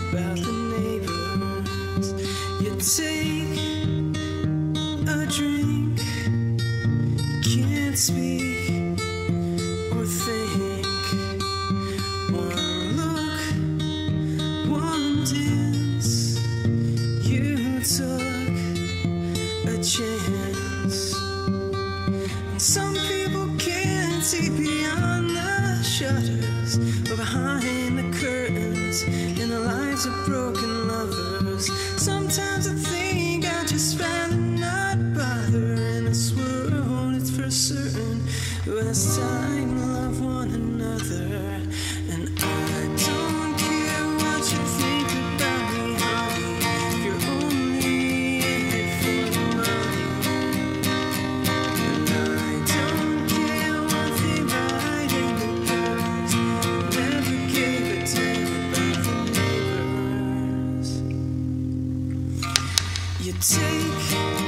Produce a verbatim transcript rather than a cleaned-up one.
about the neighbors. You take a drink, can't speak or think. One look, one dance, you took a chance. And some people can't see beyond the shutters or behind the curtains in the lives of broken lovers. Sometimes I think I just rather not bother. In this world it's for certain who has time to love one another. And I don't care what you think about me, honey, if you're only in it for the money. And I don't care one thing right in the girls who never gave a damn about the neighbors. You take